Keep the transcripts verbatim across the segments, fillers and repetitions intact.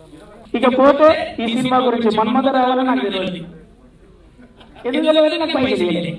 ఇకపోతే ఈ సినిమా గురించి మన్మథ రావాలని నాకు తెలియదు, ఎందుకు తెలియదు నాకు పైసలు తెలియదు.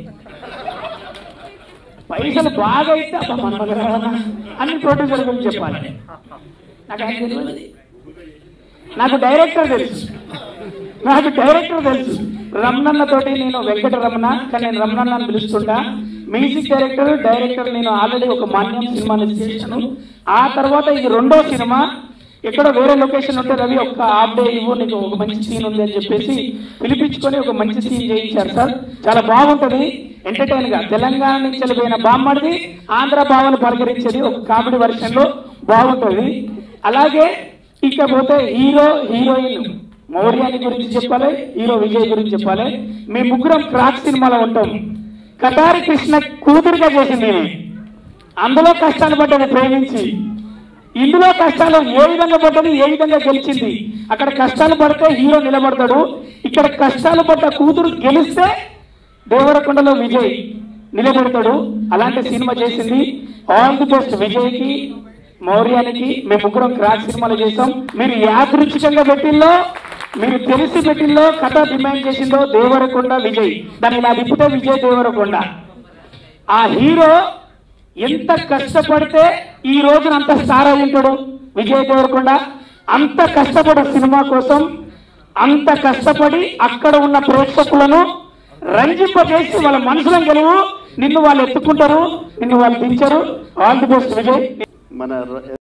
పైసలు బాగా అయితే అబ్బా మన్మథ రావాలా అని ప్రొడ్యూసర్ గురించి చెప్పాలి. నాకు ఆయన తెలియదు, నాకు డైరెక్టర్ తెలుసు, నాకు డైరెక్టర్ తెలుసు. రమణన్నతోటి నేను వెంకట రమణ, కానీ నేను రమణన్న అని పిలుస్తుంటా. మ్యూజిక్ డైరెక్టర్ డైరెక్టర్ నేను ఆల్రెడీ ఒక మాన్యం సినిమాని చేశాను. ఆ తర్వాత ఇది రెండో సినిమా. ఎక్కడో వేరే లొకేషన్ ఉంటే రవి ఒక్క హాఫ్ డే ఇవ్వు, నీకు ఒక మంచి సీన్ ఉంది అని చెప్పేసి పిలిపించుకొని ఒక మంచి సీన్ చేయించారు సార్. చాలా బాగుంటది, ఎంటర్టైన్ గా. తెలంగాణ నుంచి వెళ్ళిపోయిన బామ్మడిది ఆంధ్ర భావన పలకరించేది ఒక కామెడీ వర్షన్ లో బాగుంటది. అలాగే ఇకపోతే హీరో హీరోయిన్ మౌర్యాని గురించి చెప్పాలి, హీరో విజయ్ గురించి చెప్పాలి. మీ ముగ్గురం క్రాక్ సినిమాలో ఉంటాం. కటారి కృష్ణ కూతురుగా చేసింది, అందులో కష్టాలు పడ్డది ప్రేమించి, ఇందులో కష్టాలు ఏ విధంగా పడ్డది, ఏ విధంగా గెలిచింది. అక్కడ కష్టాలు పడితే హీరో నిలబడతాడు, ఇక్కడ కష్టాలు పడ్డ కూతురు గెలిస్తే దేవరకొండలో విజయ్ నిలబెడతాడు. అలాంటి సినిమా చేసింది. ఆల్ ది బెస్ట్ విజయ్కి, మౌర్యానికి. మేము ముగ్గురం క్రాక్ సినిమాలు చేస్తాం. మీరు యాదృచ్ఛికంగా పెట్టిల్లో, మీరు తెలిసి పెట్టిల్లో, కథ డిమాండ్ చేసిందో దేవరకొండ విజయ్. దాన్ని ఇలా తిప్పితే విజయ్ దేవరకొండ. ఆ హీరో ఎంత కష్టపడితే ఈ రోజున అంత స్టార్ అయి ఉంటాడు విజయ్ దేవరకొండ. అంత కష్టపడు సినిమా కోసం, అంత కష్టపడి అక్కడ ఉన్న ప్రేక్షకులను రంజింపజేసి వాళ్ళ మనసులను గెలువు. నిన్ను వాళ్ళు ఎత్తుకుంటారు, నిన్ను వాళ్ళు దించరు. All the best Vijay. మన